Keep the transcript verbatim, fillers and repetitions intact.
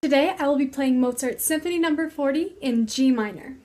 Today I will be playing Mozart's Symphony number forty in G minor.